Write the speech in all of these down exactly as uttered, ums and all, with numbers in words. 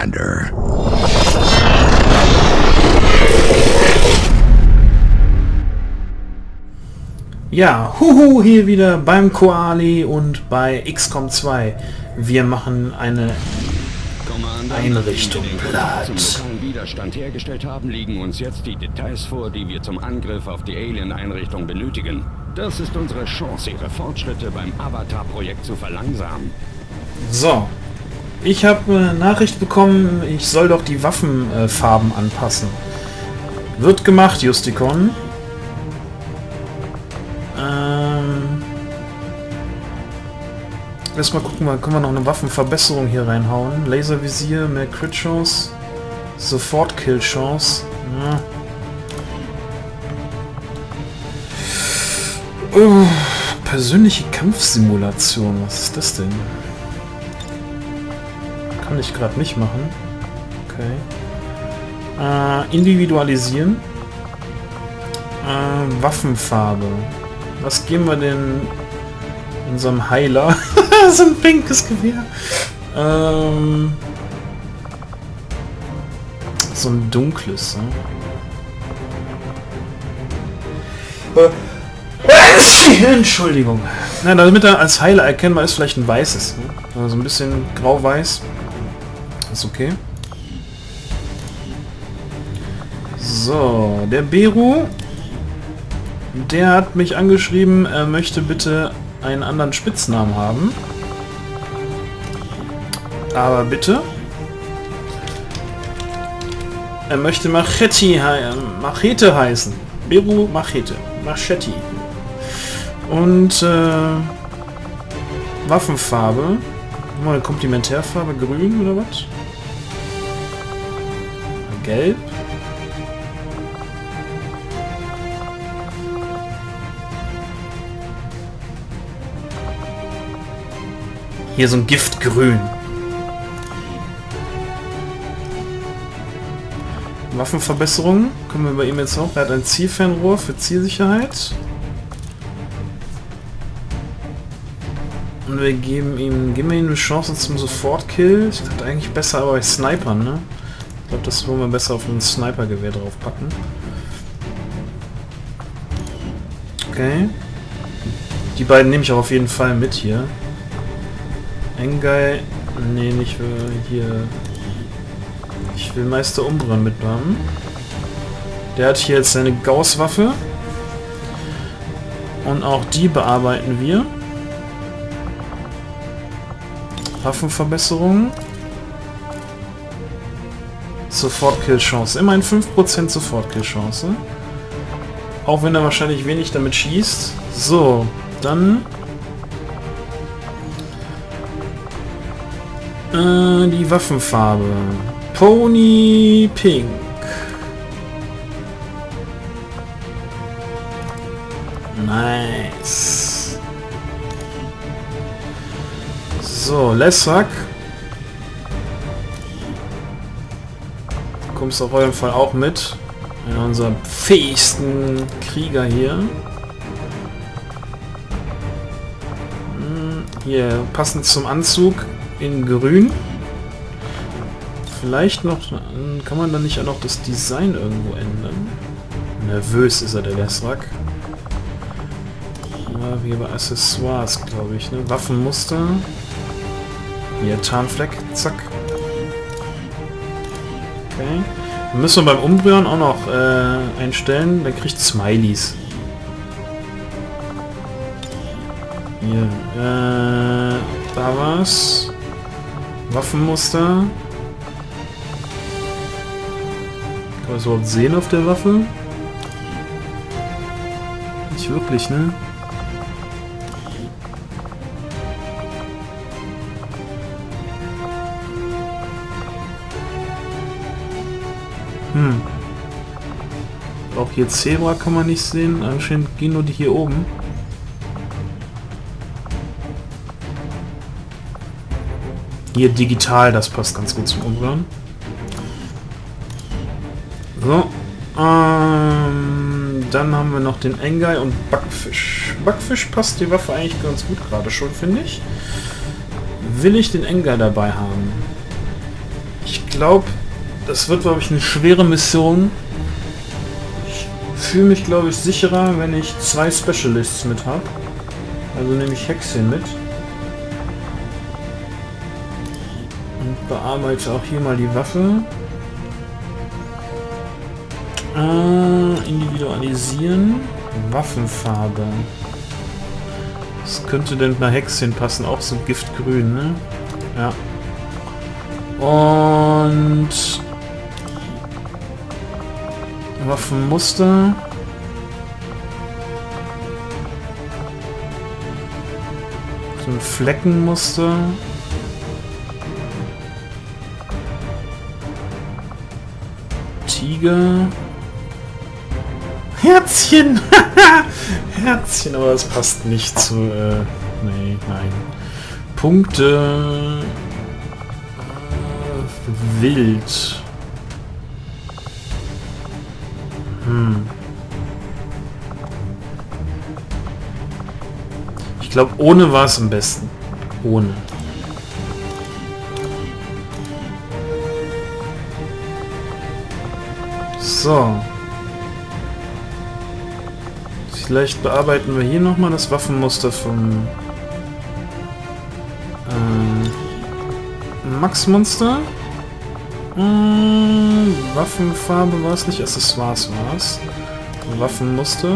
Commander. Ja, huhu, hier wieder beim Koali und bei X COM zwei. Wir machen eine Einrichtung platt. Zum lokalen Widerstand hergestellt haben, liegen uns jetzt die Details vor, die wir zum Angriff auf die Alien-Einrichtung benötigen. Das ist unsere Chance, ihre Fortschritte beim Avatar-Projekt zu verlangsamen. So, ich habe eine Nachricht bekommen, ich soll doch die Waffenfarben äh, anpassen. Wird gemacht, Justikon. Ähm... Erstmal gucken, mal, können wir noch eine Waffenverbesserung hier reinhauen. Laservisier, mehr Crit-Chance, Sofort-Kill-Chance. Ja. Oh, persönliche Kampfsimulation, was ist das denn? Kann ich gerade nicht machen. Okay. Äh, individualisieren. Äh, Waffenfarbe. Was geben wir denn unserem Heiler? So ein pinkes Gewehr. Ähm, so ein dunkles. Ne? Entschuldigung. Na, damit er als Heiler erkennbar ist, vielleicht ein weißes. Ne? Also ein bisschen grau-weiß. Ist okay. So, der Beru, der hat mich angeschrieben, er möchte bitte einen anderen Spitznamen haben. Aber bitte. Er möchte Machete, Machete heißen. Beru Machete. Machete. Und äh, Waffenfarbe. Mal eine Komplementärfarbe. Grün oder was? Gelb. Hier so ein Giftgrün. Waffenverbesserung können wir bei ihm jetzt auch. Er hat ein Zielfernrohr für Zielsicherheit. Und wir geben ihm, geben wir ihm eine Chance zum Sofortkill. Ich dachte eigentlich besser aber bei Snipern, ne? Ich glaube, das wollen wir besser auf ein Snipergewehr draufpacken. Okay. Die beiden nehme ich auch auf jeden Fall mit hier. Engai, nee, nicht für hier. Ich will Meister Umbra mithaben. Der hat hier jetzt seine Gauss-Waffe. Und auch die bearbeiten wir. Waffenverbesserung. Sofort-Kill-Chance. Immerhin fünf Prozent Sofort-Kill-Chance. Auch wenn er wahrscheinlich wenig damit schießt. So, dann die Waffenfarbe. Pony Pink. Nice. So, Lessrak. Du kommst auf jeden Fall auch mit. Einer unserer fähigsten Krieger hier. Hier, passend zum Anzug. In grün. Vielleicht noch... Kann man dann nicht auch noch das Design irgendwo ändern? Nervös ist er, der Lessrak. Ja, wie bei Accessoires, glaube ich. Ne? Waffenmuster. Hier, Tarnfleck. Zack. Okay. Dann müssen wir beim Umrühren auch noch äh, einstellen. Der kriegt Smileys. Hier. Äh, da war's. Waffenmuster. Kann man das überhaupt sehen auf der Waffe? Nicht wirklich, ne? Hm. Auch hier Zebra kann man nicht sehen. Anscheinend gehen nur die hier oben. Hier digital, das passt ganz gut zum Umrühren. So. Ähm, dann haben wir noch den Engai und Backfisch. Backfisch passt die Waffe eigentlich ganz gut gerade schon, finde ich. Will ich den Engai dabei haben? Ich glaube, das wird, glaube ich, eine schwere Mission. Ich fühle mich, glaube ich, sicherer, wenn ich zwei Specialists mit habe. Also nehme ich Häxchen mit. Und bearbeite auch hier mal die Waffe. Äh, individualisieren. Waffenfarbe. Was könnte denn nach Häxchen passen? Auch so Giftgrün, ne? Ja. Und Waffenmuster. So ein Fleckenmuster. Tiger. Herzchen! Herzchen, aber das passt nicht zu... Äh, nee, nein. Punkte... Äh, wild. Hm. Ich glaube, ohne war es am besten. Ohne. So. Vielleicht bearbeiten wir hier nochmal das Waffenmuster vom äh, Max-Monster. Hm, Waffenfarbe war es nicht, Accessoires war es. Waffenmuster.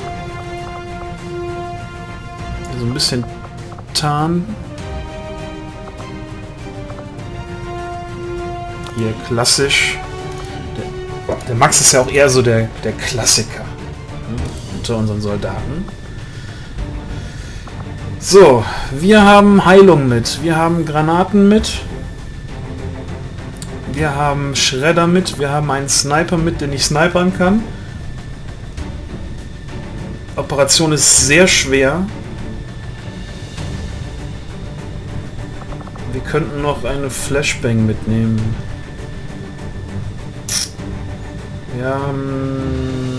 So ein bisschen Tarn. Hier klassisch. Der, der Max ist ja auch eher so der, der Klassiker unter unseren Soldaten. So, wir haben Heilung mit. Wir haben Granaten mit. Wir haben Schredder mit. Wir haben einen Sniper mit, den ich snipern kann. Operation ist sehr schwer. Wir könnten noch eine Flashbang mitnehmen. Wir haben...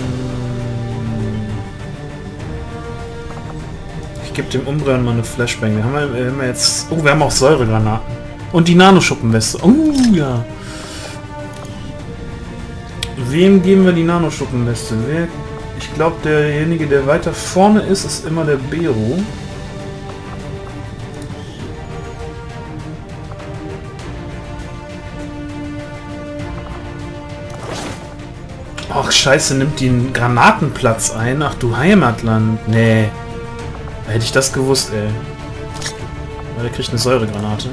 Ich gebe dem Umbreon mal eine Flashbang. Wir haben, wir haben jetzt... Oh, wir haben auch Säuregranaten. Und die Nanoschuppenweste. Oh, ja. Wem geben wir die Nanoschuppenweste? Wer... Ich glaube, derjenige, der weiter vorne ist, ist immer der Bero. Ach, scheiße, nimmt die einen Granatenplatz ein? Ach du Heimatland. Nee. Hätte ich das gewusst, ey. Weil der kriegt eine Säuregranate.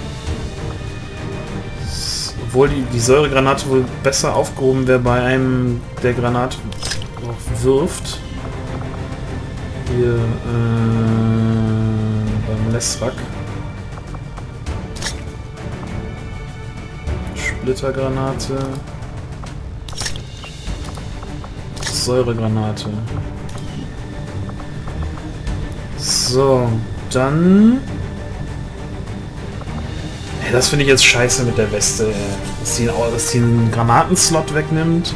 Obwohl die, die Säuregranate wohl besser aufgehoben wäre bei einem, der Granate wirft. Hier, äh, beim Lesrak. Splittergranate. Säuregranate. So, dann... Hey, das finde ich jetzt scheiße mit der Weste, ey. Dass sie, dass sie einen Granatenslot wegnimmt.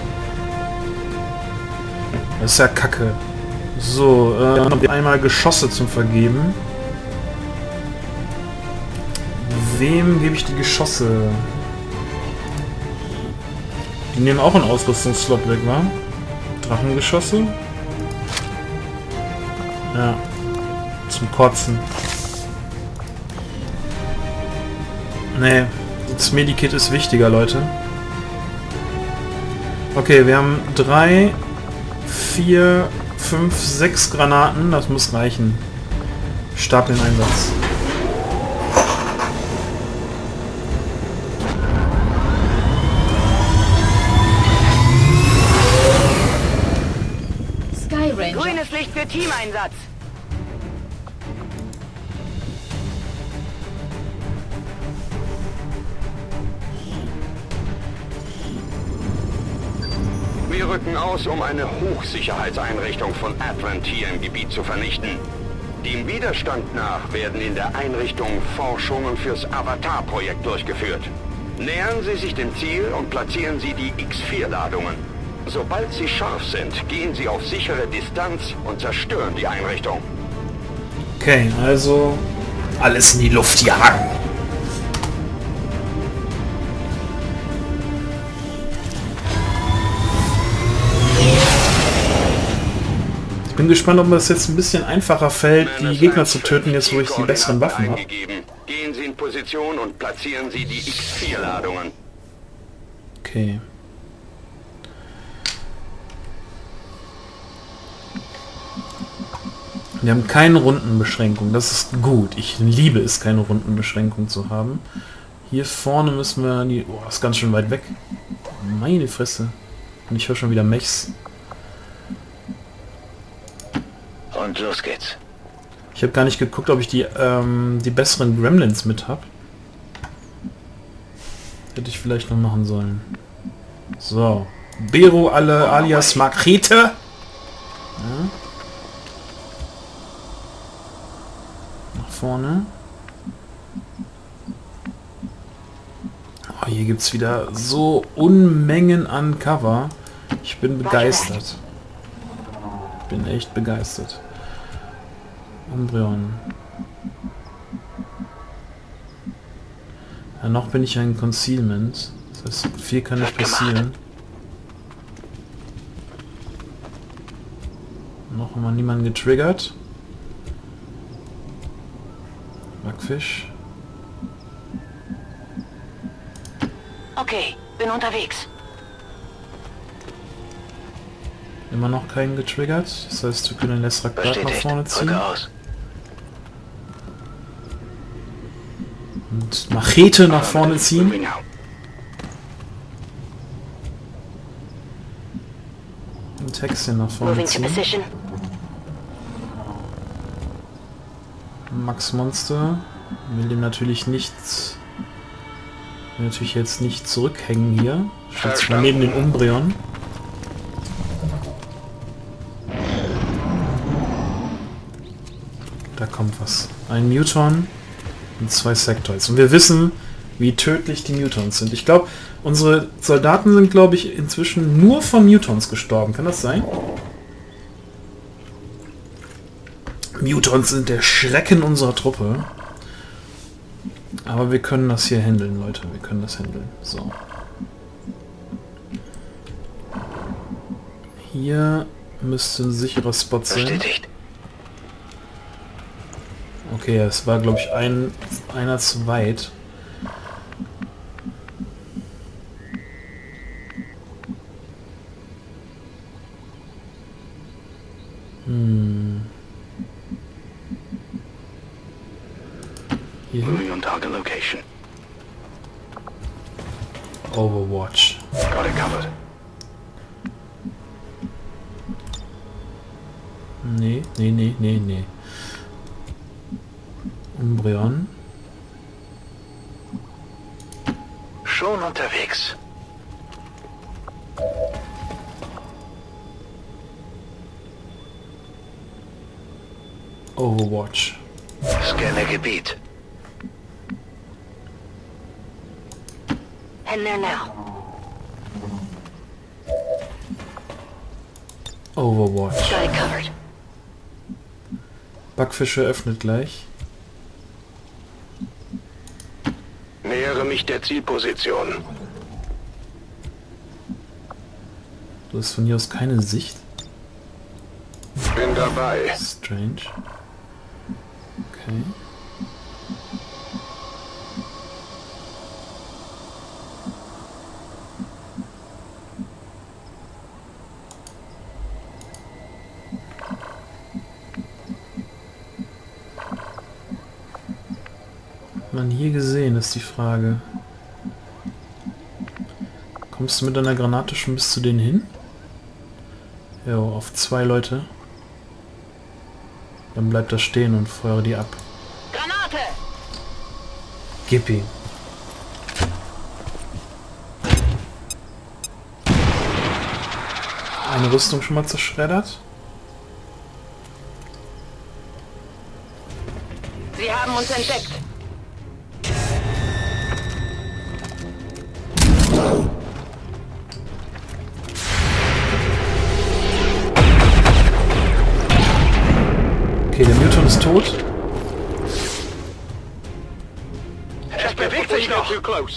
Das ist ja kacke. So, äh, einmal Geschosse zum Vergeben. Wem gebe ich die Geschosse? Die nehmen auch einen Ausrüstungsslot weg, wa? Drachengeschosse? Ja. Zum Kotzen. Nee, das Medikit ist wichtiger, Leute. Okay, wir haben drei, vier, fünf, sechs Granaten. Das muss reichen. Start den Einsatz. Grünes Licht für Teameinsatz. Wir rücken aus, um eine Hochsicherheitseinrichtung von Advent hier im Gebiet zu vernichten. Dem Widerstand nach werden in der Einrichtung Forschungen fürs Avatar-Projekt durchgeführt. Nähern Sie sich dem Ziel und platzieren Sie die X vier Ladungen. Sobald sie scharf sind, gehen sie auf sichere Distanz und zerstören die Einrichtung. Okay, also alles in die Luft jagen. bin gespannt, ob es jetzt ein bisschen einfacher fällt, die Gegner zu töten, jetzt wo ich die besseren Waffen habe. Gehen Sie in Position und platzieren Sie die X vier Ladungen. Okay. Wir haben keine Rundenbeschränkung. Das ist gut. Ich liebe es, keine Rundenbeschränkung zu haben. Hier vorne müssen wir... Die, oh, das ist ganz schön weit weg. Meine Fresse. Und ich höre schon wieder Mechs. Und los geht's. Ich habe gar nicht geguckt, ob ich die, ähm, die besseren Gremlins mit habe. Hätte ich vielleicht noch machen sollen. So. Bero alle alias Machete. Ja. Nach vorne. Oh, hier gibt es wieder so Unmengen an Cover. Ich bin begeistert. Ich bin echt begeistert. Umbreon. Ja, noch bin ich ein Concealment. Das heißt, viel kann nicht passieren. Noch mal niemanden getriggert. Backfisch. Okay, bin unterwegs. Immer noch keinen getriggert. Das heißt, wir können den Lesraktat nach vorne ziehen. Und Machete nach vorne ziehen. Und Textchen nach vorne ziehen. Max Monster will dem natürlich nichts. Will natürlich jetzt nicht zurückhängen hier. Steht zwar neben den Umbreon. Da kommt was. Ein Muton und zwei Sectoids. Und wir wissen, wie tödlich die Mutons sind. Ich glaube, unsere Soldaten sind, glaube ich, inzwischen nur von Mutons gestorben. Kann das sein? Mutons sind der Schrecken unserer Truppe. Aber wir können das hier handeln, Leute. Wir können das handeln. So. Hier müsste ein sicherer Spot sein. Bestätigt. Okay, es war, glaube ich, ein, einer zu weit. Hm. Hier. Moving on target location. Overwatch. Got it covered. Nee, nee, nee, nee, nee. Umbreon. Schon unterwegs. Overwatch. Scanner Gebiet. Heading there now. Overwatch. Got it covered. Backfische öffnet gleich. Nähere mich der Zielposition. Du hast von hier aus keine Sicht. Bin dabei. Strange. Okay. Man hier gesehen, ist die Frage. Kommst du mit deiner Granate schon bis zu denen hin? Ja, auf zwei Leute. Dann bleibt da stehen und feuere die ab. Granate! Gib ihm. Eine Rüstung schon mal zerschreddert. Sie haben uns entdeckt. Okay, der Muton ist tot. Es bewegt sich noch.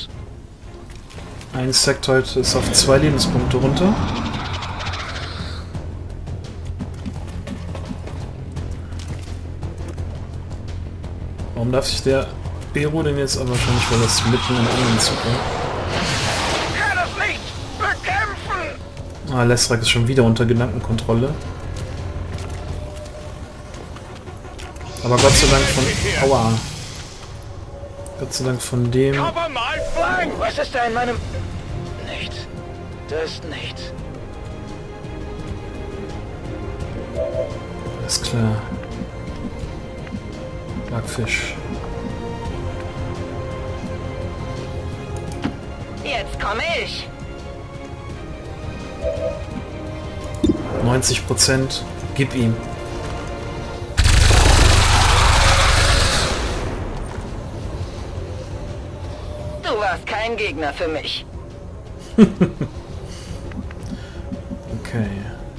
Ein Sectoid ist auf zwei Lebenspunkte runter. Warum darf sich der Bero denn jetzt aber wahrscheinlich, weil das mitten im anderen Zug war? Kann es nicht bekämpfen! Ah, Lestrak ist schon wieder unter Gedankenkontrolle. Aber Gott sei Dank von... Aua. Gott sei Dank von dem... Aber mal flank! Was ist da in meinem... Nichts. Das ist nichts. Alles klar. Backfisch. Jetzt komme ich. neunzig Prozent. Gib ihm. Du warst kein Gegner für mich. Okay.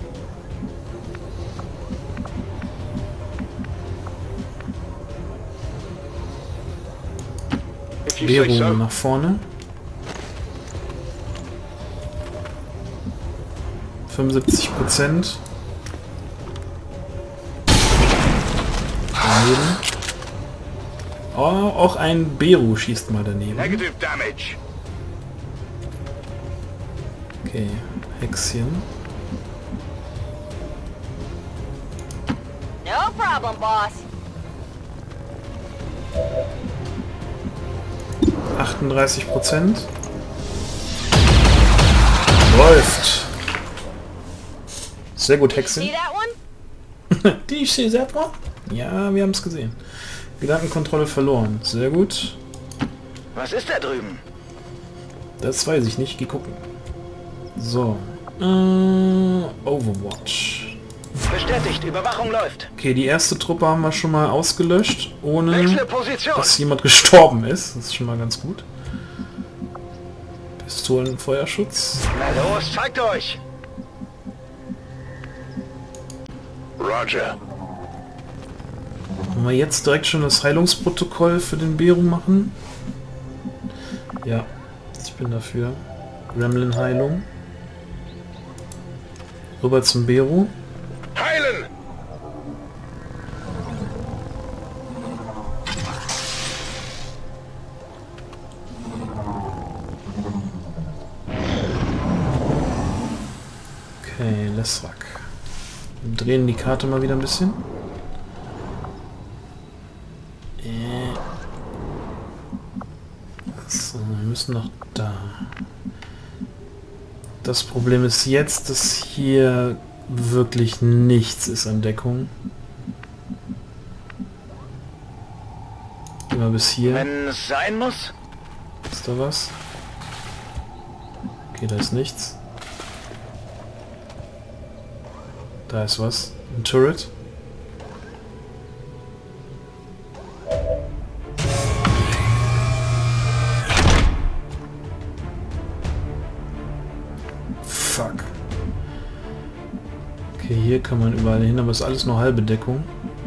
Bero nach vorne. fünfundsiebzig Prozent. Daneben. Oh, auch ein Bero schießt mal daneben. Negative damage. Okay, Hexchen. No problem, boss. achtunddreißig Prozent. Läuft. Sehr gut, Hexen. See that one? Die see that one? Ja, wir haben es gesehen. Gedankenkontrolle verloren. Sehr gut. Was ist da drüben? Das weiß ich nicht. Geh gucken. So. Äh, Overwatch. Bestätigt, Überwachung läuft. Okay, die erste Truppe haben wir schon mal ausgelöscht, ohne Wechsle Position. dass jemand gestorben ist. Das ist schon mal ganz gut. Pistolenfeuerschutz. Na los, zeigt euch! Roger. Wollen wir jetzt direkt schon das Heilungsprotokoll für den Bero machen? Ja, ich bin dafür. Gremlin-Heilung. Rüber zum Bero. Heilen! Okay, Lestrak. Wir drehen die Karte mal wieder ein bisschen. Äh. So, wir müssen noch da. Das Problem ist jetzt, dass hier wirklich nichts ist an Deckung. Immer bis hier. Wenn es sein muss. Ist da was? Okay, da ist nichts. Da ist was. Ein Turret. Fuck. Okay, hier kann man überall hin, aber es ist alles nur halbe Deckung.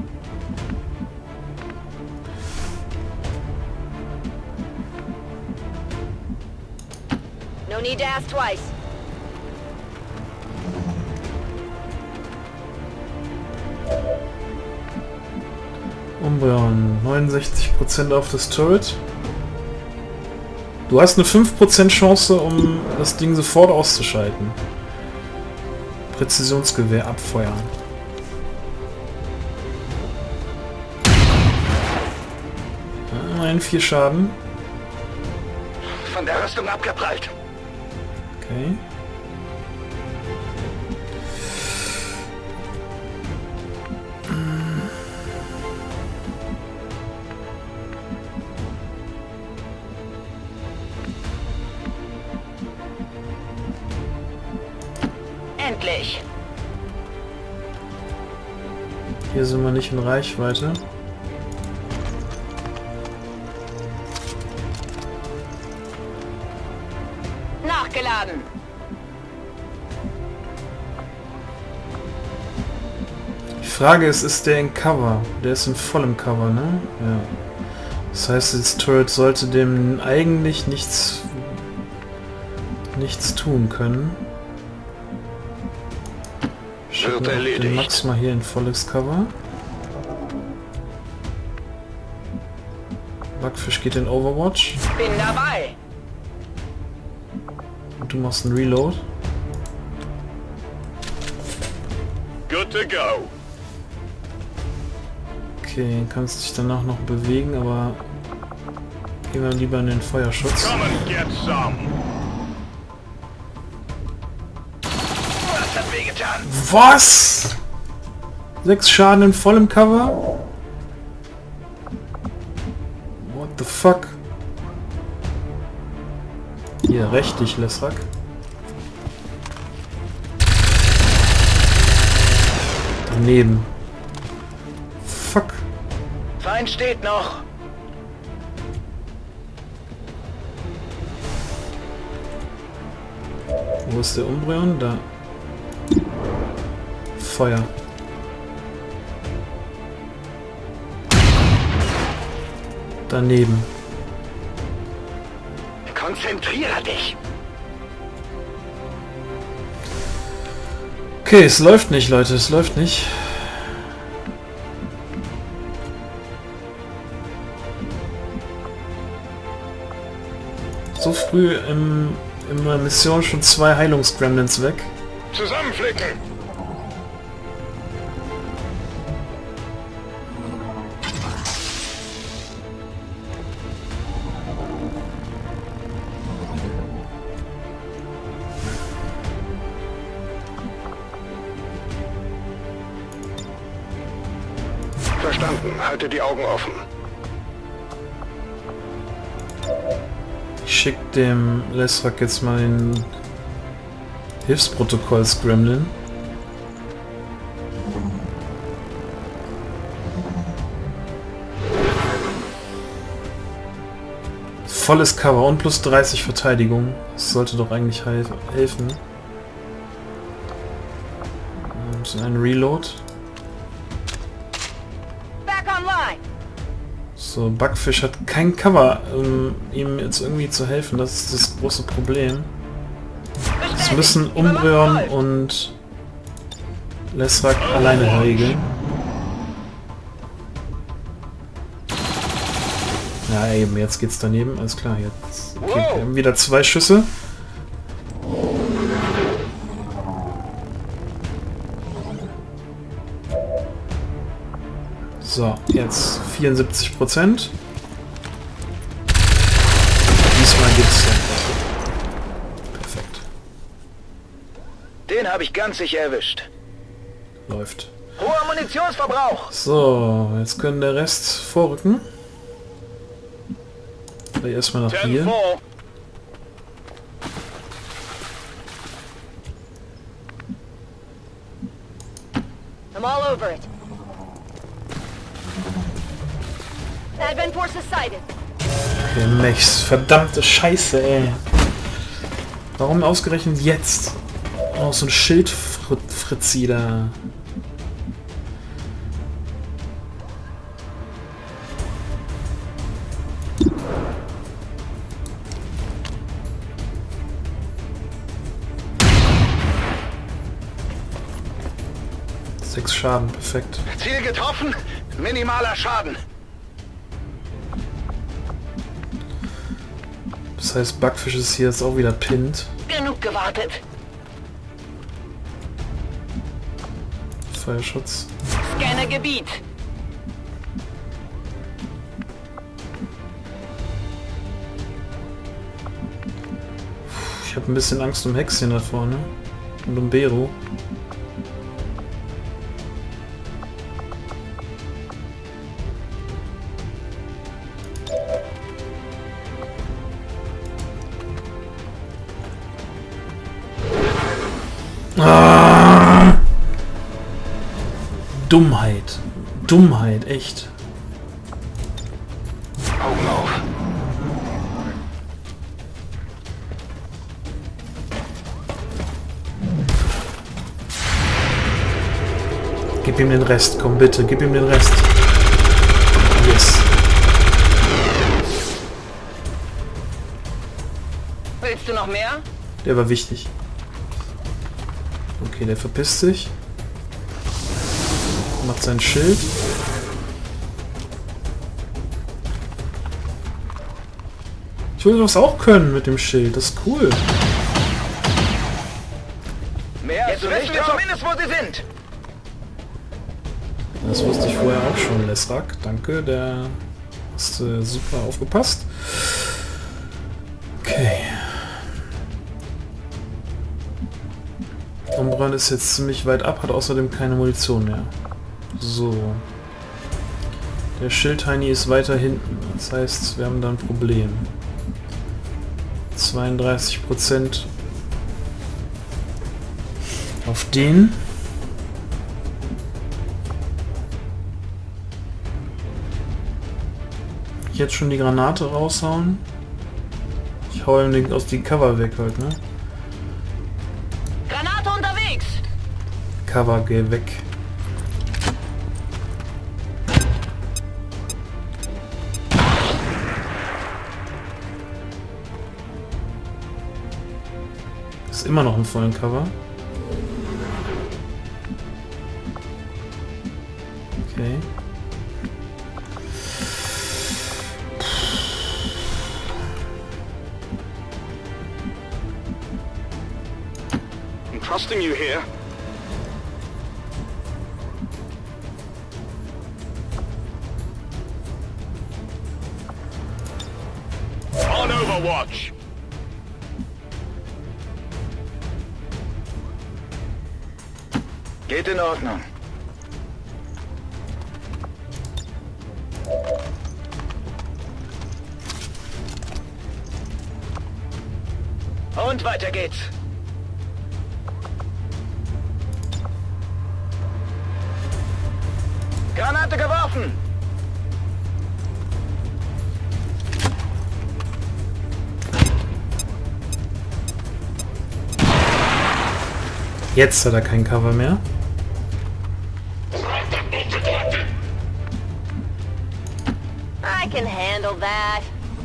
No need to ask twice. Umbreon, neunundsechzig Prozent auf das Turret. Du hast eine fünf Prozent Chance, um das Ding sofort auszuschalten. Präzisionsgewehr abfeuern. Ein vier Schaden. Von der Rüstung abgeprallt. Okay. Endlich. Hier sind wir nicht in Reichweite. Nachgeladen. Die Frage ist, ist der in Cover? Der ist in vollem Cover, ne? Ja. Das heißt, das Turret sollte dem eigentlich nichts nichts tun können. Schicken wir den Max mal hier in volles Cover. Backfisch geht in Overwatch. Bin dabei. Und du machst einen Reload. Good to go. Okay, kannst dich danach noch bewegen, aber gehen wir lieber in den Feuerschutz. Come and get some. Was hat wehgetan? Was? Sechs Schaden in vollem Cover? What the fuck? Hier, richtig, Lesrak. Daneben. Fuck. Feind steht noch. Wo ist der Umbreon? Da. Feuer. Daneben. Konzentriere dich. Okay, es läuft nicht, Leute, es läuft nicht. So früh im, in der Mission schon zwei Heilungsgremlins weg. Zusammenflicken. Verstanden. Halte die Augen offen. Ich schick dem Lesrak jetzt mal den Hilfsprotokolls-Gremlin. Volles Cover und plus dreißig Verteidigung. Das sollte doch eigentlich helfen. Und ein Reload. So, Backfisch hat kein Cover, um ihm jetzt irgendwie zu helfen. Das ist das große Problem. Das müssen Umbreon und Lesrak alleine regeln. Ja, eben, jetzt geht's daneben. Alles klar, jetzt. Okay, wir haben wieder zwei Schüsse. So, jetzt vierundsiebzig Prozent. Diesmal geht's dann. Perfekt. Den habe ich ganz sicher erwischt. Läuft. Hoher Munitionsverbrauch. So, jetzt können der Rest vorrücken. Vielleicht erstmal nach hier. I'm all over it. Advent Forces sighted. Okay, Mechs. Verdammte Scheiße, ey. Warum ausgerechnet jetzt? Oh, so ein Schildfritzi da. Sechs Schaden, perfekt. Ziel getroffen. Minimaler Schaden. Das heißt, Backfisch ist hier jetzt auch wieder pinned. Genug gewartet. Feuerschutz. Scanne Gebiet. Ich habe ein bisschen Angst um Hexchen da vorne. Und um Bero. Ah! Dummheit. Dummheit, echt. Augen auf. Gib ihm den Rest, komm bitte, gib ihm den Rest. Yes. Willst du noch mehr? Der war wichtig. Okay, der verpisst sich. Macht sein Schild. Ich will das auch können mit dem Schild. Das ist cool. Mehr Jetzt wissen wir zumindest, wo sie sind. Das wusste ich vorher auch schon, Lesrak. Danke, der hast äh, super aufgepasst. Okay. Umbran ist jetzt ziemlich weit ab, hat außerdem keine Munition mehr. So. Der Schildheini ist weiter hinten. Das heißt, wir haben da ein Problem. zweiunddreißig Prozent auf den. Jetzt schon die Granate raushauen. Ich hau ihm den aus die Cover weg halt, ne? Granate unterwegs! Cover, geh weg. Ist immer noch im vollen Cover. Okay. Trusting you here. On Overwatch. Geht in Ordnung. Und weiter geht's. Granate geworfen! Jetzt hat er kein Cover mehr. I can handle that.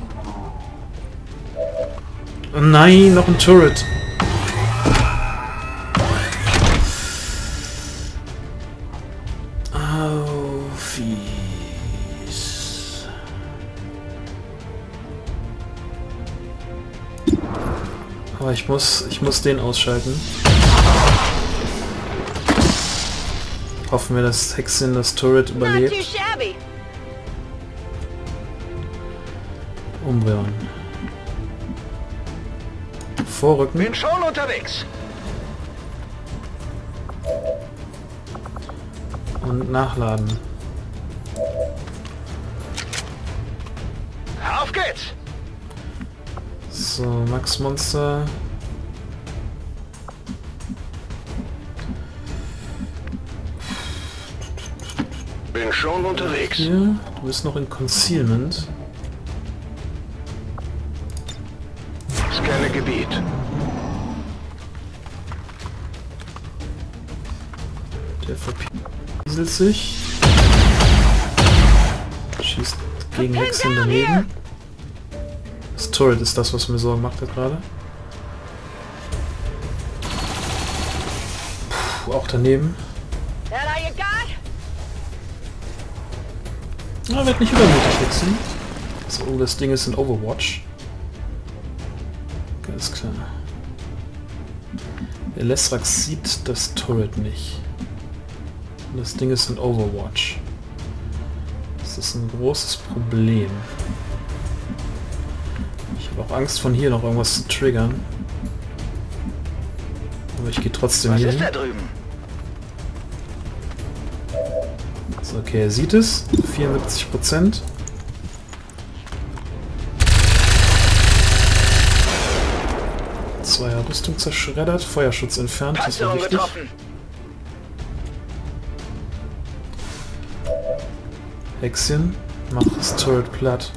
Oh nein, noch ein Turret. Oh, fies. Aber ich muss, ich muss den ausschalten. Hoffen wir, dass Hexin das Turret Not too überlebt. shabby. Umbreon. Vorrücken. Bin schon unterwegs. Und nachladen. Auf geht's! So, Max Monster. Bin schon unterwegs. Hier, du bist noch in Concealment. Scanne Gebiet. Der verpieselt sich. Schießt gegen Hexen daneben. Das Turret ist das, was mir Sorgen macht gerade. Puh, auch daneben. That all you got? Na, wird nicht übermutig Hexen. So, oh, das Ding ist in Overwatch. Ganz klar. Der Lesrax sieht das Turret nicht. Und das Ding ist in Overwatch. Das ist ein großes Problem. Ich habe auch Angst, von hier noch irgendwas zu triggern. Aber ich gehe trotzdem Was hier ist hin. da drüben? So, okay, er sieht es. vierundsiebzig Prozent. Zweier Rüstung zerschreddert, Feuerschutz entfernt, das war Panzerung wichtig. getroffen. Hexchen, mach das Turret platt.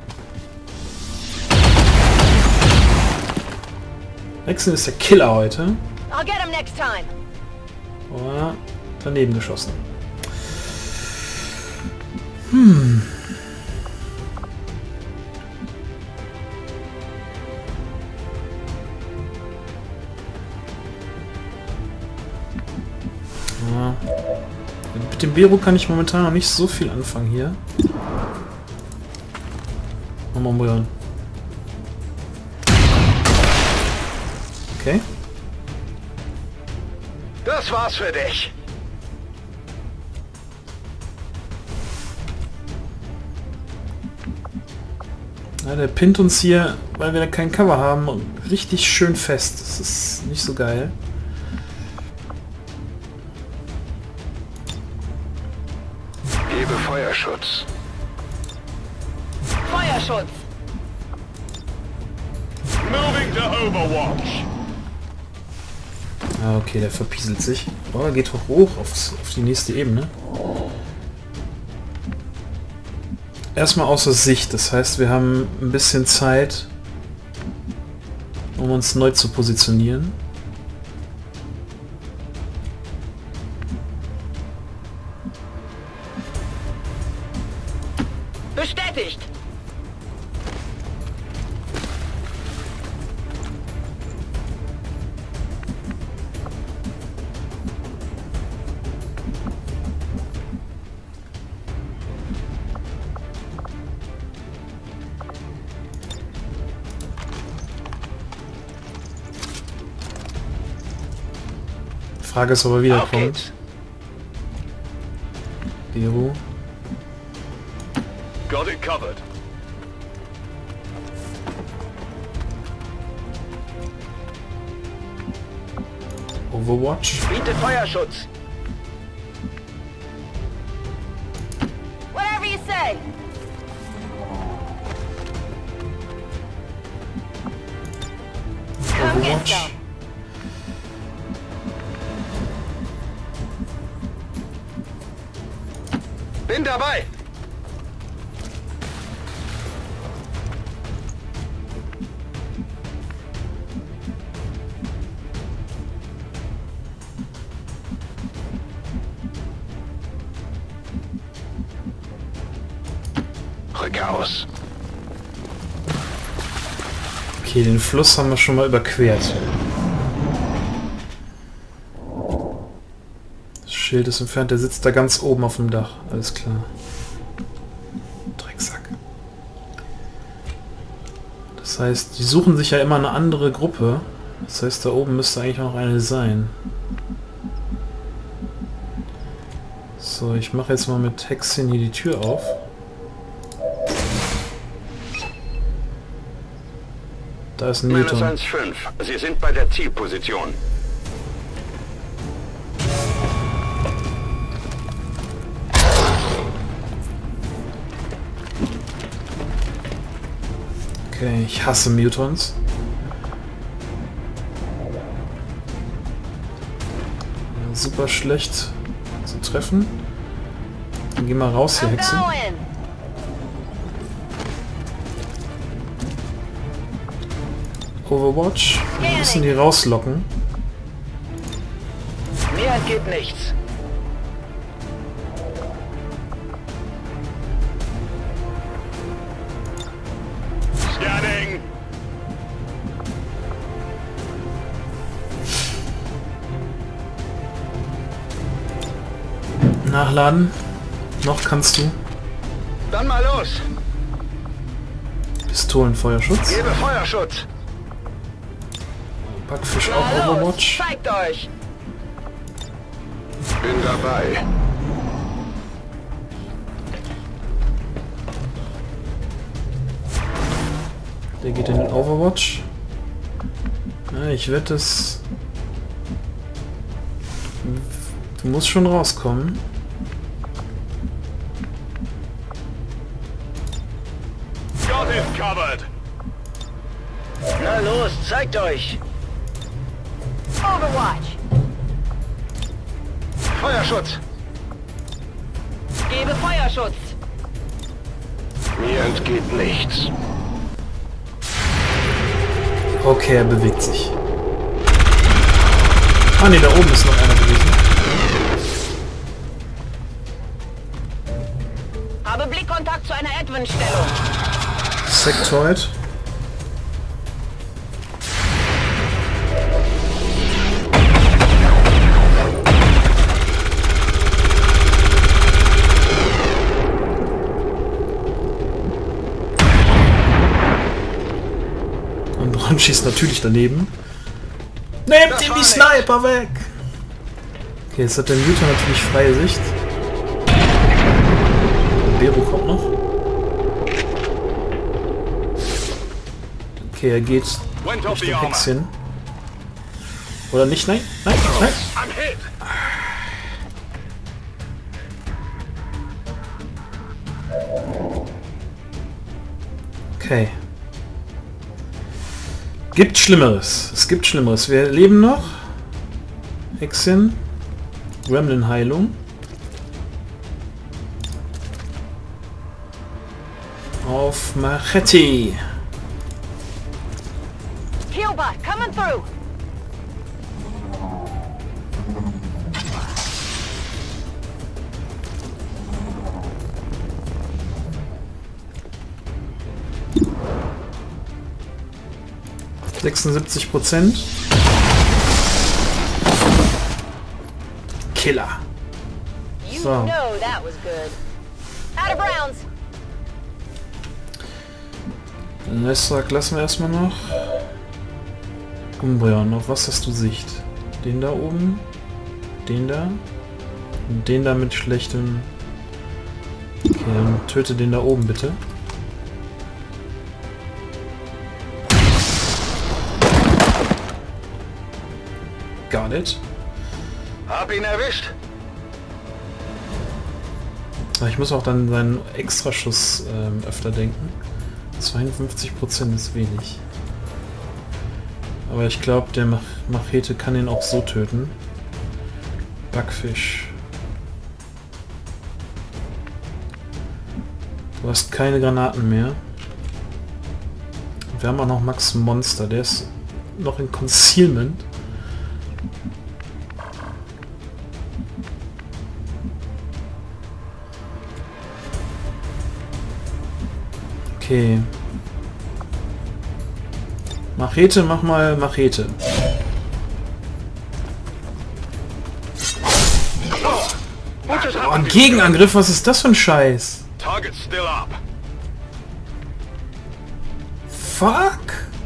Hexen ist der Killer heute. I'll get him next time. Oh, daneben geschossen. Hm. Ja. Mit dem Bero kann ich momentan noch nicht so viel anfangen hier. Nochmal umrühren. Okay. Das war's für dich. Ja, der pinnt uns hier, weil wir kein Cover haben, richtig schön fest. Das ist nicht so geil. Gebe Feuerschutz. Feuerschutz. Moving to Overwatch. Ah, okay, der verpieselt sich. Oh, er geht hoch, hoch aufs, auf die nächste Ebene. Erstmal außer Sicht, das heißt, wir haben ein bisschen Zeit, um uns neu zu positionieren. Bestätigt. Frage ist, ob er wiederkommt. Auf geht's. Gero. Got it covered. Overwatch. Biete Feuerschutz. Whatever you say. Come get Overwatch. some. Bin dabei. Rück aus. Okay, den Fluss haben wir schon mal überquert. Das Schild ist entfernt, der sitzt da ganz oben auf dem Dach. Alles klar. Drecksack. Das heißt, die suchen sich ja immer eine andere Gruppe. Das heißt, da oben müsste eigentlich noch eine sein. So, ich mache jetzt mal mit Hexen hier die Tür auf. Da ist ein Newton. eins fünf. Sie sind bei der Zielposition. Okay, ich hasse Mutons. Ja, super schlecht zu treffen. Dann geh mal raus hier, I'm Hexe. going. Overwatch. Wir müssen die rauslocken. Mir entgeht nichts. Scanning. Nachladen. Noch kannst du. Dann mal los. Pistolenfeuerschutz. Gebe Feuerschutz. Backfisch auch Na los, Overwatch. zeigt euch. Bin dabei. Der geht in den Overwatch. Ja, ich wette es. Du musst schon rauskommen. Got it covered. Na los, zeigt euch. Overwatch. Feuerschutz. Gebe Feuerschutz. Mir entgeht nichts. Okay, er bewegt sich. Ah ne, da oben ist noch einer gewesen. Habe Blickkontakt zu einer Advent-Stellung. Sektoid. Und Ron schießt natürlich daneben. Nehmt Das ihm war die nix. Sniper weg! Okay, jetzt hat der Mutant natürlich freie Sicht. Bero kommt noch. Okay, er geht Went off the Richtung armor. Hexchen. Oder nicht? Nein, nein, nein. I'm hit. Okay. Gibt Schlimmeres. Es gibt Schlimmeres. Wir leben noch. Hexchen. Gremlin-Heilung. Auf Machete. Healbot coming through. sechsundsiebzig Prozent. Killer. You So. know that was good. Out of rounds. Den Restsack lassen wir erstmal noch. Umbreon, auf was hast du Sicht? Den da oben? Den da? Und den da mit schlechtem... Okay, dann töte den da oben bitte. Got it. Hab ihn erwischt. Aber ich muss auch dann seinen Extraschuss ähm, öfter denken. zweiundfünfzig Prozent ist wenig. Aber ich glaube, der Mach Machete kann ihn auch so töten. Backfisch. Du hast keine Granaten mehr. Wir haben auch noch Max Monster. Der ist noch in Concealment. Okay. Machete, mach mal Machete. Gutes Oh, ein Gegenangriff, was ist das für ein Scheiß? Target still up. Fuck?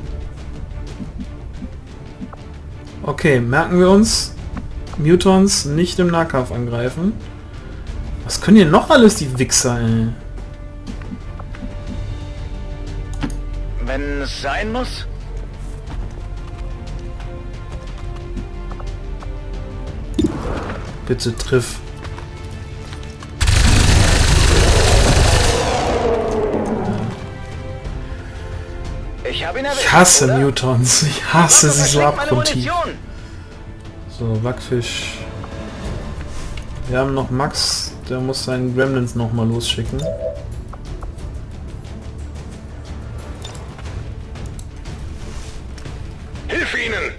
Okay, merken wir uns. Mutons nicht im Nahkampf angreifen. Was können hier noch alles, die Wichser, ey? Wenn es sein muss. Bitte triff. Ich hab ihn erwischt. Ich hasse oder? Mutons. Ich hasse Waffe sie so verschlingt meine abgrundtief. Munition. So, Backfisch. Wir haben noch Max. Der muss seinen Gremlins noch mal losschicken. Hilf ihnen!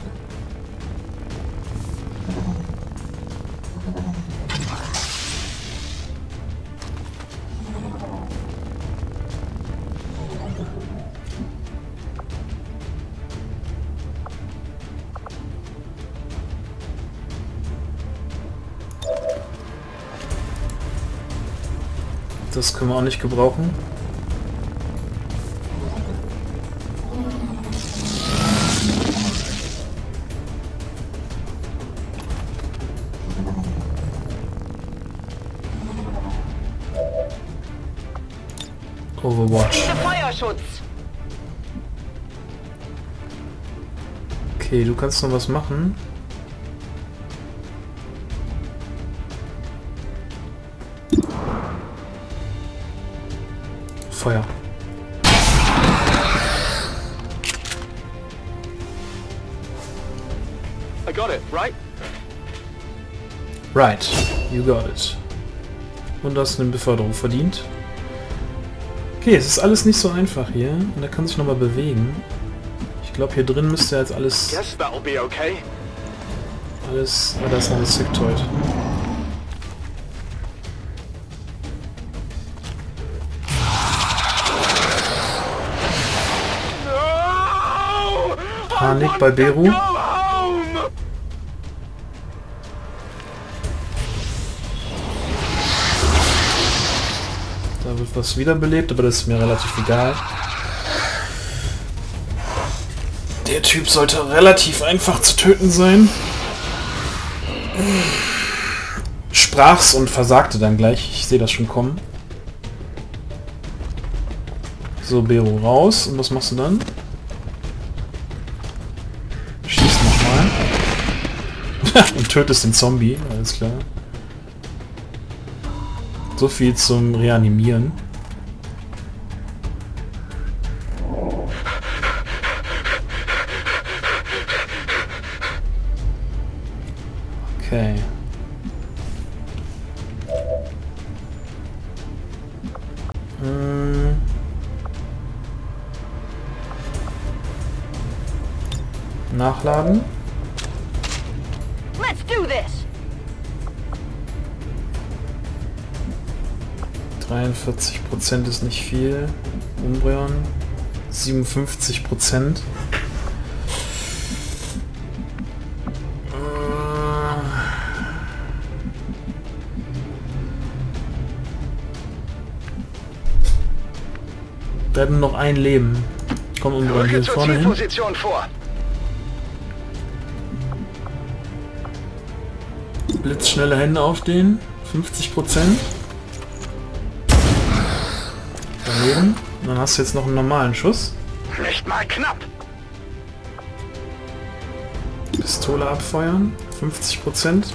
Das können wir auch nicht gebrauchen. Overwatch. Der Feuerschutz. Okay, du kannst noch was machen. Feuer. I got it, right? Right, you got it. Und du hast eine Beförderung verdient. Okay, es ist alles nicht so einfach hier. Und er kann sich nochmal bewegen. Ich glaube, hier drin müsste jetzt alles... Guess that'll be okay. Alles... Ah, da ist noch ein Sectoid. No! Panik bei Beru. Go home! Da wird was wiederbelebt, aber das ist mir relativ egal. Der Typ sollte relativ einfach zu töten sein. Sprach's und versagte dann gleich. Ich sehe das schon kommen. So, Bero raus. Und was machst du dann? Schieß nochmal. Und tötest den Zombie. Alles klar. So viel zum Reanimieren. Okay. Hm. Nachladen. Let's do this. dreiundvierzig Prozent ist nicht viel. Umbreon. siebenundfünfzig Prozent. Wir hatten noch ein Leben. Komm, Umbreon, hier vorne hin. Position vor. Blitzschnelle Hände auf den. fünfzig Prozent. Daneben. Und dann hast du jetzt noch einen normalen Schuss. Nicht mal knapp. Pistole abfeuern. fünfzig Prozent.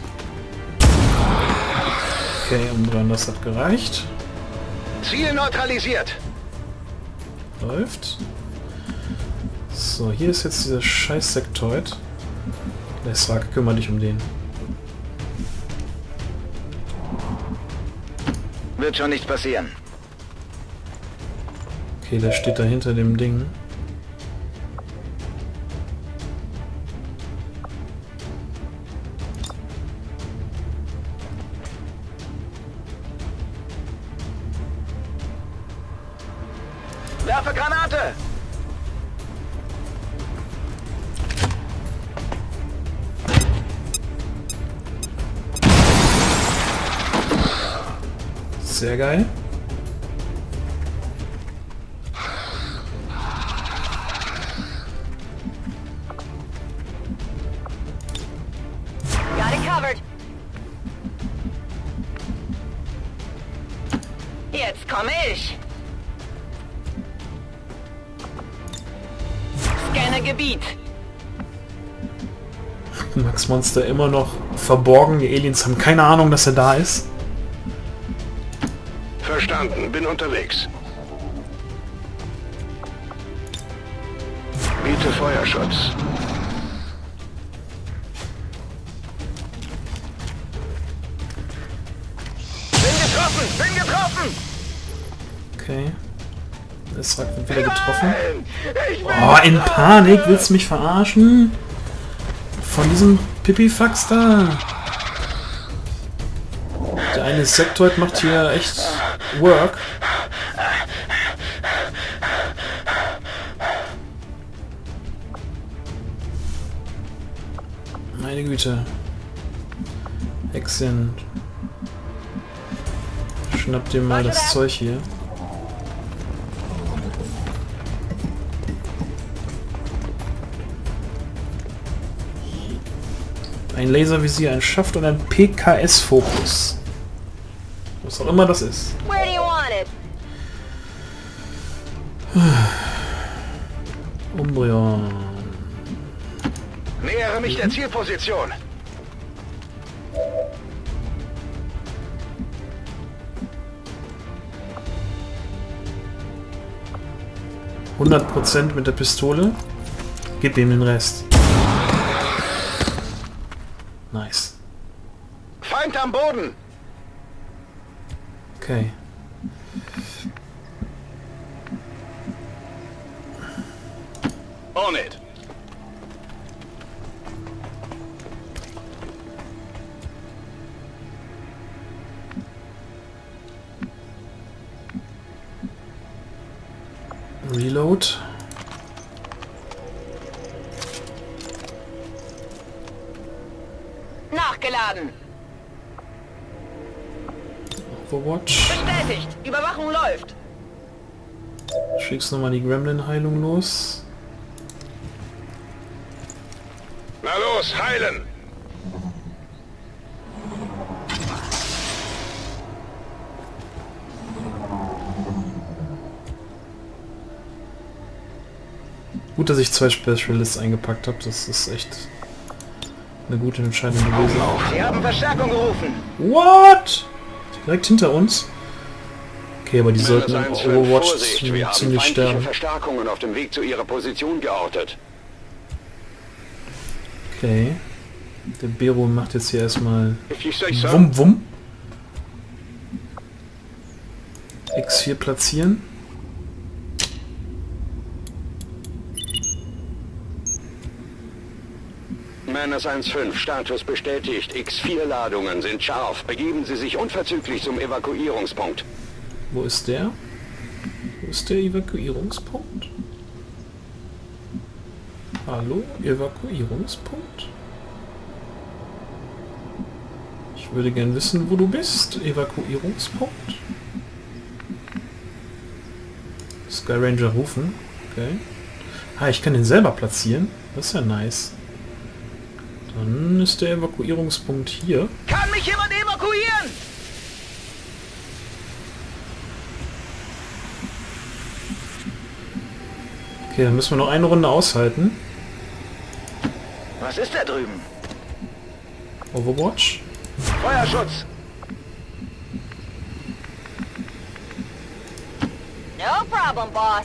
Okay, Umbreon, das hat gereicht. Ziel neutralisiert. Läuft. So, hier ist jetzt dieser scheiß Sektoid. Lesrak, kümmere dich um den. Wird schon nichts passieren. Okay, der steht da hinter dem Ding. Werfe Granate! Sehr geil. Got it covered. Jetzt komme ich. Scanne Gebiet. Max Monster immer noch verborgen. Die Aliens haben keine Ahnung, dass er da ist. Verstanden, bin unterwegs. Biete Feuerschutz. Bin getroffen! Bin getroffen! Okay. Lesrak wird wieder getroffen. Ich will Oh, in Panik. Willst du mich verarschen? Von diesem Pipifax da. Der eine Sektoid macht hier echt Work. Meine Güte. Hexen. Schnapp dir mal das Zeug hier. Ein Laservisier, ein Schaft und ein P K S-Fokus. Was auch immer das ist. Where do you want it? Umbreon. nähere mich der Zielposition. hundert Prozent mit der Pistole. Gib ihm den Rest. Nice. Feind am Boden. Okay. On it. Reload. Nachgeladen. Overwatch. Bestätigt. Überwachung läuft. Schickst nochmal die Gremlin-Heilung los. Na los, heilen! Gut, dass ich zwei Specialists eingepackt habe. Das ist echt eine gute Entscheidung gewesen. Sie haben Verstärkung gerufen. What? Direkt hinter uns? Okay, aber die sollten im eins fünf, Overwatch Vorsicht, wir haben ziemlich feindliche sterben. Verstärkungen auf dem Weg zu ihrer Position geortet. Okay. Der Bero macht jetzt hier erstmal If you say so. Wum Wum. X vier platzieren. Menace eins fünf, Status bestätigt. X vier Ladungen sind scharf. Begeben Sie sich unverzüglich zum Evakuierungspunkt. Wo ist der? Wo ist der Evakuierungspunkt? Hallo? Evakuierungspunkt? Ich würde gern wissen, wo du bist. Evakuierungspunkt? Sky Ranger rufen. Okay. Ah, ich kann den selber platzieren. Das ist ja nice. Dann ist der Evakuierungspunkt hier. Kann mich jemand evakuieren? Okay, dann müssen wir noch eine Runde aushalten. Was ist da drüben? Overwatch. Feuerschutz. No problem, boss.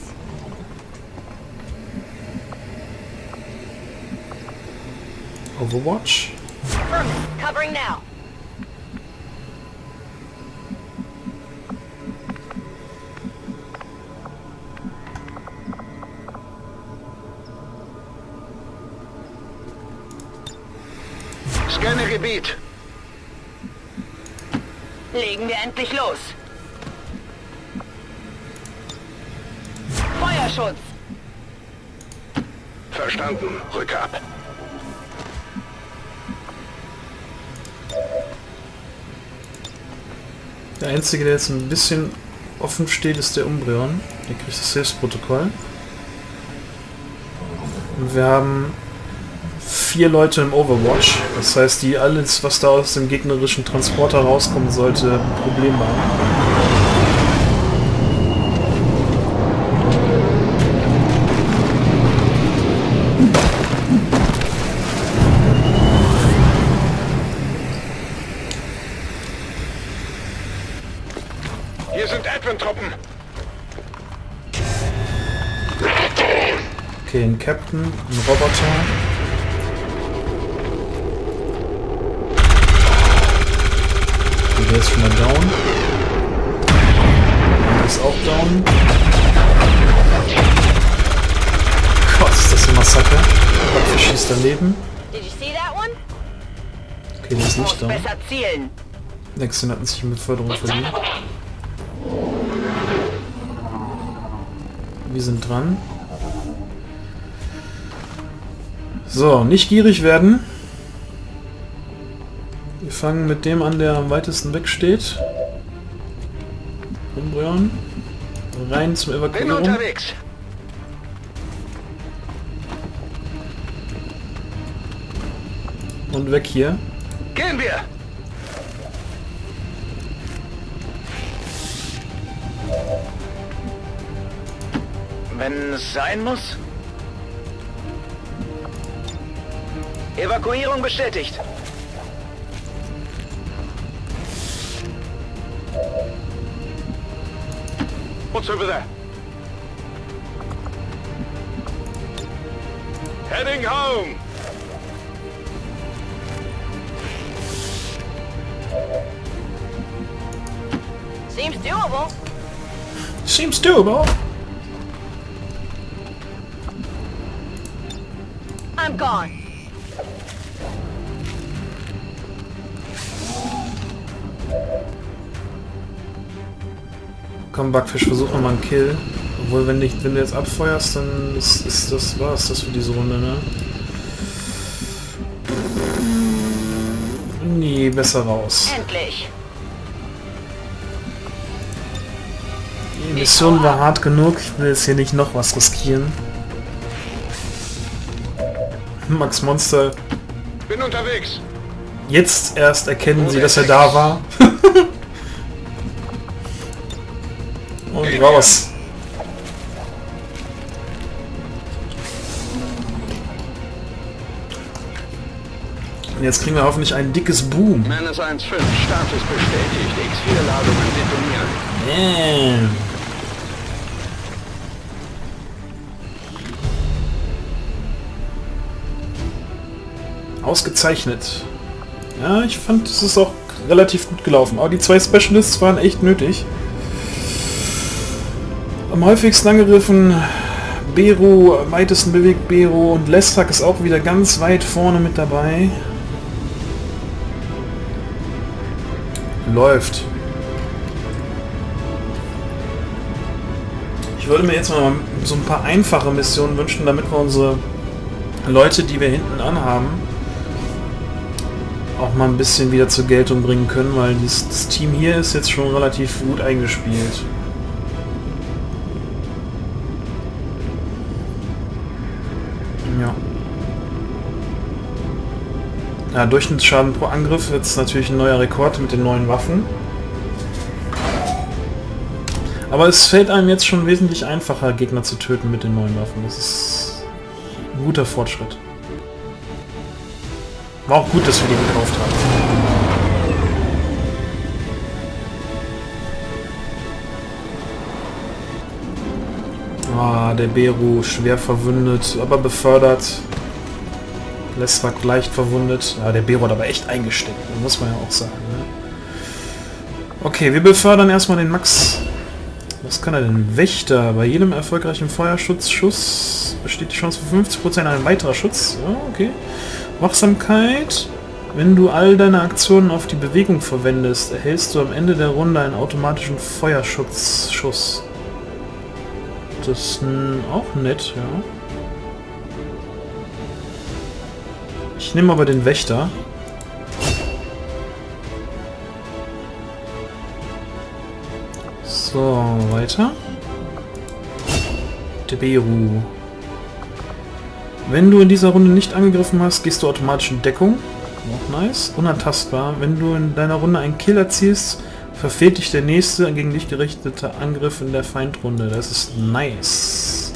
Overwatch. Affirmative. Covering now. Scanne Gebiet. Legen wir endlich los. Feuerschutz. Verstanden. Rück ab. Der einzige, der jetzt ein bisschen offen steht, ist der Umbreon. Der kriegt das Hilfsprotokoll. Und wir haben vier Leute im Overwatch. Das heißt, die alles, was da aus dem gegnerischen Transporter rauskommen sollte, ein Problem haben. Hier sind Advent-Truppen. Okay, ein Captain, ein Roboter. Okay, der ist schon mal down. Der ist auch down. Gott, ist das ein Massaker. Der schießt daneben. Did you see that one? Okay, der ist Muss nicht down. besser zielen. Nexon hat sich in Beförderung verdient. Wir sind dran. So, nicht gierig werden. Wir fangen mit dem an, der am weitesten weg steht. Umbreon. Rein zum Bin Evakuierung. unterwegs. Und weg hier. Gehen wir. Wenn es sein muss. Evakuierung bestätigt. What's over there? Heading home. Seems doable. Seems doable. I'm gone. Komm, Backfisch, versuch nochmal einen Kill. Obwohl, wenn, nicht, wenn du jetzt abfeuerst, dann ist, ist das war's das für diese Runde, ne? Nee, besser raus. Endlich. Die Mission war hart genug, ich will jetzt hier nicht noch was riskieren. Max Monster Bin unterwegs. Jetzt erst erkennen sie, dass er da war. Und raus. Und jetzt kriegen wir hoffentlich ein dickes Boom. Menace eins fünf, Status bestätigt. X vier Ladungen detonieren. Ähm. Ausgezeichnet. Ja, ich fand, es ist auch relativ gut gelaufen. Aber die zwei Specialists waren echt nötig. Am häufigsten angegriffen Bero, am weitesten bewegt Bero und Lestak ist auch wieder ganz weit vorne mit dabei. Läuft. Ich würde mir jetzt mal so ein paar einfache Missionen wünschen, damit wir unsere Leute, die wir hinten anhaben, auch mal ein bisschen wieder zur Geltung bringen können, weil das, das Team hier ist jetzt schon relativ gut eingespielt. Ja. Ja, Durchschnittsschaden pro Angriff jetzt natürlich ein neuer Rekord mit den neuen Waffen. Aber es fällt einem jetzt schon wesentlich einfacher, Gegner zu töten mit den neuen Waffen. Das ist ein guter Fortschritt. War auch gut, dass wir die gekauft haben. Ah, der Beru schwer verwundet, aber befördert. Lesrak leicht verwundet. Ja, der Beru hat aber echt eingesteckt, muss man ja auch sagen. Ne? Okay, wir befördern erstmal den Max. Was kann er denn? Wächter. Bei jedem erfolgreichen Feuerschutzschuss besteht die Chance für fünfzig Prozent ein weiterer Schutz. Ja, okay. Wachsamkeit. Wenn du all deine Aktionen auf die Bewegung verwendest, erhältst du am Ende der Runde einen automatischen Feuerschutzschuss. Das ist auch nett, ja. Ich nehme aber den Wächter. So, weiter. Der Beru. Wenn du in dieser Runde nicht angegriffen hast, gehst du automatisch in Deckung. Auch nice. Unantastbar. Wenn du in deiner Runde einen Kill erzielst, verfehlt dich der nächste gegen dich gerichtete Angriff in der Feindrunde. Das ist nice.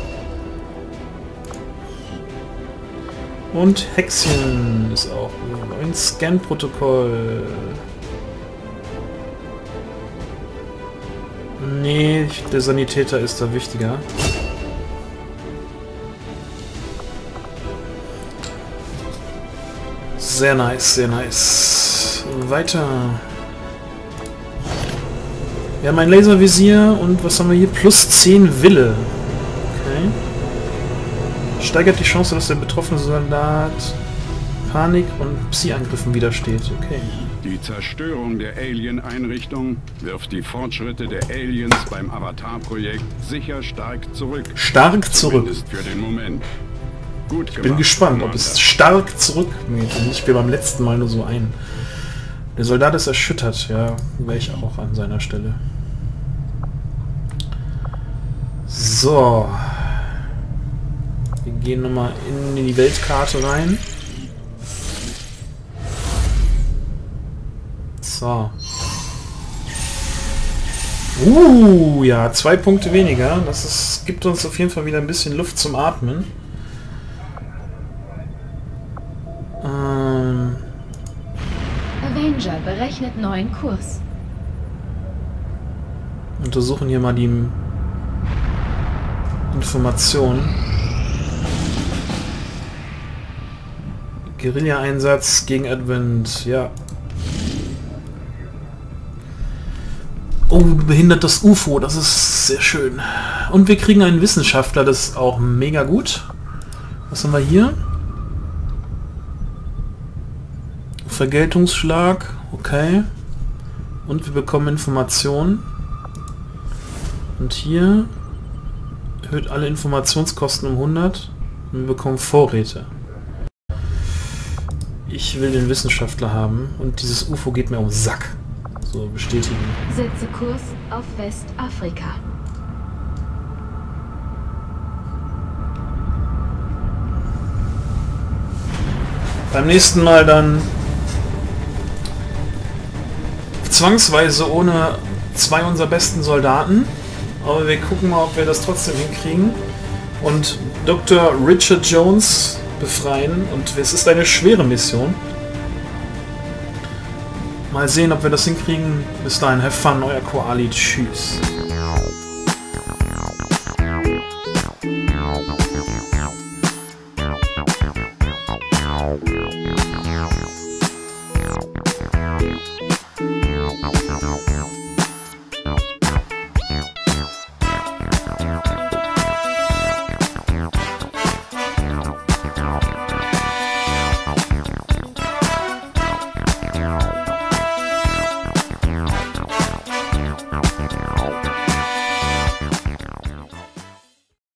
Und Hexchen ist auch ein Scan-Protokoll. Nee, der Sanitäter ist da wichtiger. Sehr nice, sehr nice. Weiter. Wir haben ein Laservisier und was haben wir hier? Plus zehn Wille. Okay. Steigert die Chance, dass der betroffene Soldat Panik- und Psi-Angriffen widersteht. Okay. Die Zerstörung der Alien-Einrichtung wirft die Fortschritte der Aliens beim Avatar-Projekt sicher stark zurück. Stark zurück. Zumindest für den Moment. Gut Ich bin gespannt, ob es stark zurückgeht. Ich spiele beim letzten Mal nur so ein. Der Soldat ist erschüttert, ja, wäre ich auch an seiner Stelle. So. Wir gehen nochmal in die Weltkarte rein. So. Uh, ja, zwei Punkte weniger. Das ist, gibt uns auf jeden Fall wieder ein bisschen Luft zum Atmen. Ähm... Avenger berechnet neuen Kurs. Untersuchen hier mal die Informationen. Guerilla-Einsatz gegen Advent, ja. Oh, behindert das U F O, das ist sehr schön. Und wir kriegen einen Wissenschaftler, das ist auch mega gut. Was haben wir hier? Vergeltungsschlag, okay. Und wir bekommen Informationen. Und hier erhöht alle Informationskosten um hundert. Und wir bekommen Vorräte. Ich will den Wissenschaftler haben und dieses U F O geht mir um den Sack. So, bestätigen. Setze Kurs auf Westafrika. Beim nächsten Mal dann zwangsweise ohne zwei unserer besten Soldaten. Aber wir gucken mal, ob wir das trotzdem hinkriegen. Und Doktor Richard Jones befreien. Und es ist eine schwere Mission. Mal sehen, ob wir das hinkriegen. Bis dahin, have fun, euer Koali. Tschüss.